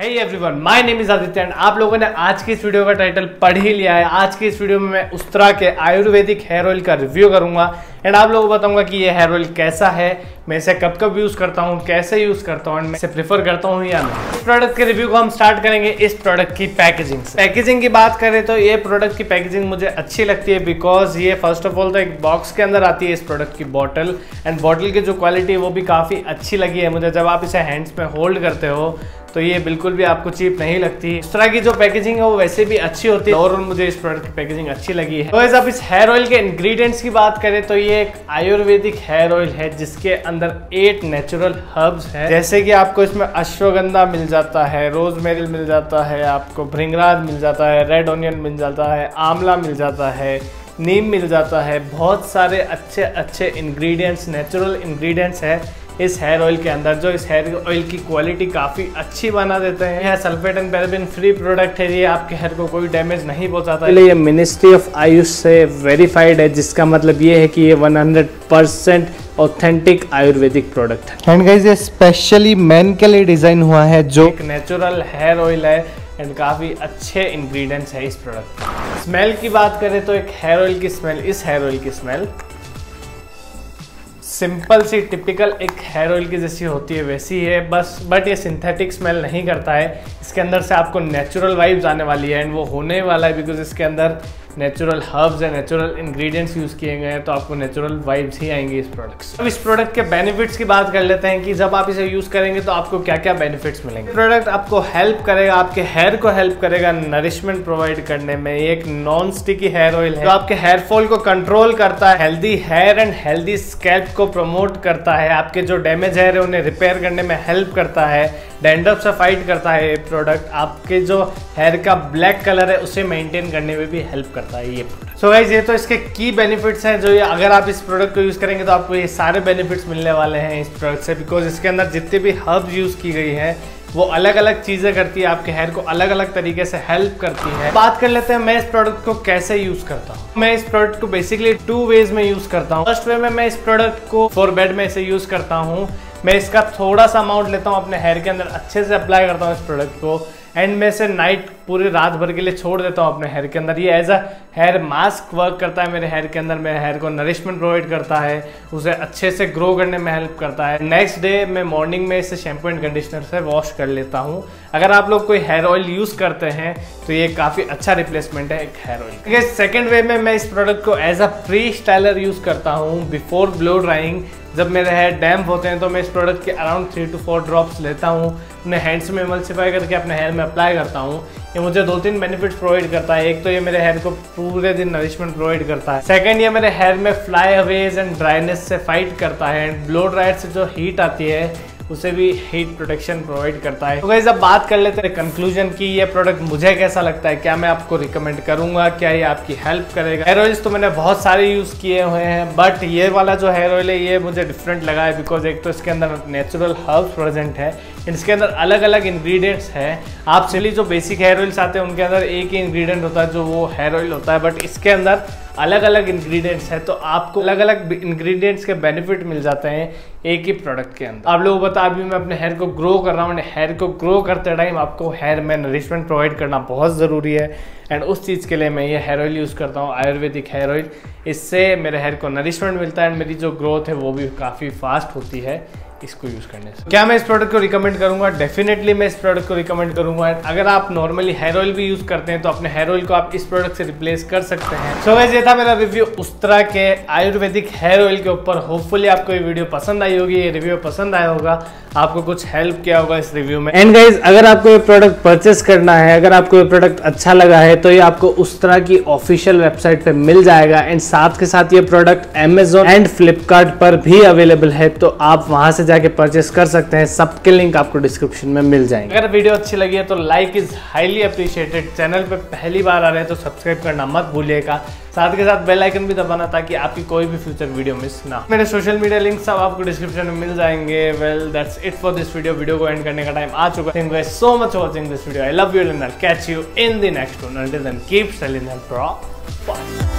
Hey everyone, my name is Aditya and आप लोगों ने आज की इस वीडियो का टाइटल पढ़ ही लिया है। आज की इस वीडियो में मैं उस्तरा के आयुर्वेदिक हेयर ऑयल का रिव्यू करूंगा एंड आप लोगों को बताऊंगा कि ये हेयर ऑयल कैसा है, मैं इसे कब कब यूज करता हूँ, कैसे यूज करता हूँ एंड मैं इसे प्रेफर करता हूँ या नहीं। इस प्रोडक्ट के रिव्यू को हम स्टार्ट करेंगे इस प्रोडक्ट की पैकेजिंग से। पैकेजिंग की बात करें तो ये प्रोडक्ट की पैकेजिंग मुझे अच्छी लगती है बिकॉज ये फर्स्ट ऑफ ऑल तो एक बॉक्स के अंदर आती है इस प्रोडक्ट की बॉटल एंड बॉटल की जो क्वालिटी है वो भी काफ़ी अच्छी लगी है मुझे। जब आप इसे हैंड्स में होल्ड करते हो तो ये बिल्कुल भी आपको चीप नहीं लगती। इस तरह की जो पैकेजिंग है वो वैसे भी अच्छी होती है और मुझे इस प्रोडक्ट की पैकेजिंग अच्छी लगी है। तो वैसे आप इस हेयर ऑयल के इंग्रेडिएंट्स की बात करें तो ये एक आयुर्वेदिक हेयर ऑयल है जिसके अंदर 8 नेचुरल हर्ब्स है। जैसे कि आपको इसमें अश्वगंधा मिल जाता है, रोजमेरी मिल जाता है, आपको भृंगराज मिल जाता है, रेड ऑनियन मिल जाता है, आंवला मिल जाता है, नीम मिल जाता है। बहुत सारे अच्छे अच्छे इंग्रेडिएंट्स, नेचुरल इंग्रेडिएंट्स है इस हेयर ऑयल के अंदर जो इस हेयर ऑयल की क्वालिटी काफ़ी अच्छी बना देते हैं। यह sulphate and paraben free product है, ये आपके हेयर को कोई डैमेज नहीं पहुंचाता है। ये मिनिस्ट्री ऑफ आयुष से वेरीफाइड है जिसका मतलब ये है कि ये 100% ऑथेंटिक आयुर्वेदिक प्रोडक्ट है। एंड गाइस ये स्पेशली मेन के लिए डिज़ाइन हुआ है जो एक नेचुरल हेयर ऑयल है एंड काफ़ी अच्छे इंग्रेडिएंट्स है इस प्रोडक्ट। स्मेल की बात करें तो एक हेयर ऑयल की स्मेल, इस हेयर ऑयल की स्मेल सिंपल सी टिपिकल एक हेयर ऑयल की जैसी होती है वैसी है बस, बट ये सिंथेटिक स्मेल नहीं करता है। इसके अंदर से आपको नेचुरल वाइब्स आने वाली है एंड वो होने वाला है बिकॉज इसके अंदर नेचुरल हर्ब्स है, नेचुरल इंग्रेडिएंट्स यूज़ किए गए हैं तो आपको नेचुरल वाइब्स ही आएंगे इस प्रोडक्ट से। अब इस प्रोडक्ट के बेनिफिट्स की बात कर लेते हैं कि जब आप इसे यूज़ करेंगे तो आपको क्या क्या बेनिफिट्स मिलेंगे। प्रोडक्ट आपको हेल्प करेगा, आपके हेयर को हेल्प करेगा नरिशमेंट प्रोवाइड करने में। ये एक नॉन स्टिकी हेयर ऑयल है जो आपके हेयर फॉल को कंट्रोल करता है, healthy hair and healthy scalp को प्रमोट करता है, आपके जो डैमेज हेयर है उन्हें रिपेयर करने में हेल्प करता है, डैंड्रफ से फाइट करता है। ये प्रोडक्ट आपके जो हेयर का ब्लैक कलर है उसे मेंटेन करने में भी हेल्प करता है ये प्रोडक्ट। सो गाइस ये तो इसके की बेनिफिट्स हैं जो ये अगर आप इस प्रोडक्ट को यूज़ करेंगे तो आपको ये सारे बेनिफिट्स मिलने वाले हैं इस प्रोडक्ट से बिकॉज इसके अंदर जितनी भी हर्ब्स यूज़ की गई हैं वो अलग अलग चीज़ें करती है, आपके हेयर को अलग अलग तरीके से हेल्प करती है। बात कर लेते हैं मैं इस प्रोडक्ट को कैसे यूज़ करता हूँ। मैं इस प्रोडक्ट को बेसिकली 2 वेज में यूज़ करता हूँ। फर्स्ट वे में मैं इस प्रोडक्ट को फॉर बेड में इसे यूज़ करता हूँ। मैं इसका थोड़ा सा अमाउंट लेता हूँ, अपने हेयर के अंदर अच्छे से अप्लाई करता हूँ इस प्रोडक्ट को एंड मैं इसे नाइट पूरी रात भर के लिए छोड़ देता हूँ अपने हेयर के अंदर। ये as a hair mask work करता है मेरे हेयर के अंदर, मेरे हेयर को नरिशमेंट प्रोवाइड करता है, उसे अच्छे से ग्रो करने में हेल्प करता है। नेक्स्ट डे मैं मॉर्निंग में इसे शैम्पू एंड कंडीशनर से वॉश कर लेता हूँ। अगर आप लोग कोई हेयर ऑयल यूज़ करते हैं तो ये काफ़ी अच्छा रिप्लेसमेंट है एक हेयर ऑयल। सेकेंड वे में मैं इस प्रोडक्ट को as a pre styler use करता हूँ बिफोर ब्लो ड्राइंग। जब मेरे हेयर डैम्प होते हैं तो मैं इस प्रोडक्ट के अराउंड 3 to 4 ड्रॉप्स लेता हूँ, अपने हैंड्स में इमल्सिफाई करके अपने हेयर में अप्लाई करता हूँ। ये मुझे 2-3 बेनिफिट्स प्रोवाइड करता है। एक तो ये मेरे हेयर को पूरे दिन नरिशमेंट प्रोवाइड करता है। सेकंड ये मेरे हेयर में फ्लाई अवेज एंड ड्राइनेस से फाइट करता है एंड ब्लो ड्रायर से जो हीट आती है उसे भी हीट प्रोटेक्शन प्रोवाइड करता है। तो गाइस अब बात कर लेते हैं कंक्लूजन की ये प्रोडक्ट मुझे कैसा लगता है, क्या मैं आपको रिकमेंड करूंगा, क्या ये आपकी हेल्प करेगा। हेयर ऑयल्स तो मैंने बहुत सारे यूज़ किए हुए हैं बट ये वाला जो हेयर ऑयल है ये मुझे डिफरेंट लगा है बिकॉज एक तो इसके अंदर नेचुरल हर्ब्स प्रेजेंट है, इसके अंदर अलग अलग इंग्रेडिएंट्स हैं। आप चलिए जो बेसिक हेयर ऑयल्स आते हैं उनके अंदर एक ही इंग्रेडिएंट होता है जो वो हेयर ऑयल होता है बट इसके अंदर अलग अलग इंग्रेडिएंट्स है तो आपको अलग अलग इंग्रेडिएंट्स के बेनिफिट मिल जाते हैं एक ही प्रोडक्ट के अंदर। आप लोगों को पता अभी मैं अपने हेयर को ग्रो कर रहा हूँ, हेयर को ग्रो करते टाइम आपको हेयर में नरिशमेंट प्रोवाइड करना बहुत ज़रूरी है एंड उस चीज़ के लिए मैं ये हेयर ऑयल यूज़ करता हूँ, आयुर्वेदिक हेयर ऑयल। इससे मेरे हेयर को नरिशमेंट मिलता है एंड मेरी जो ग्रोथ है वो भी काफ़ी फास्ट होती है इसको यूज़ करने से। क्या मैं इस प्रोडक्ट को रिकमेंड करूंगा? डेफिनेटली मैं इस प्रोडक्ट को रिकमेंड करूंगा। अगर आप नॉर्मली हेयर ऑयल भी यूज़ करते हैं तो अपने हेयर ऑयल को आप इस प्रोडक्ट से रिप्लेस कर सकते हैं। सो गाइस ये था मेरा रिव्यू उस्तरा के आयुर्वेदिक हेयर ऑयल के ऊपर। होपफुली आपको ये वीडियो पसंद आई होगी, ये रिव्यू पसंद आया होगा, आपको कुछ हेल्प किया होगा इस रिव्यू में। एंड गाइज अगर आपको ये प्रोडक्ट परचेस करना है, अगर आपको ये प्रोडक्ट अच्छा लगा है तो ये आपको उस्तरा की ऑफिशियल वेबसाइट पे मिल जाएगा एंड साथ के साथ ये प्रोडक्ट अमेजोन एंड फ्लिपकार्ट पर भी अवेलेबल है तो आप वहां से जाके परचेस कर सकते हैं। सबके लिंक आपको डिस्क्रिप्शन में मिल जाएंगे। अगर वीडियो अच्छी लगी है तो like is highly appreciated. Channel पे पहली बार आ रहे हैं तो सब्सक्राइब करना मत भूलिएगा, साथ के साथ बेल आइकन भी दबाना ताकि आपकी कोई भी फ्यूचर वीडियो मिस ना हो। मेरे सोशल मीडिया लिंक सब आपको डिस्क्रिप्शन में मिल जाएंगे। Well that's it for this video. Video को एंड करने का टाइम आ चुका है। Thank you guys so much for watching this video. I love you and I catch you in the next one. Until then keep styling and pro.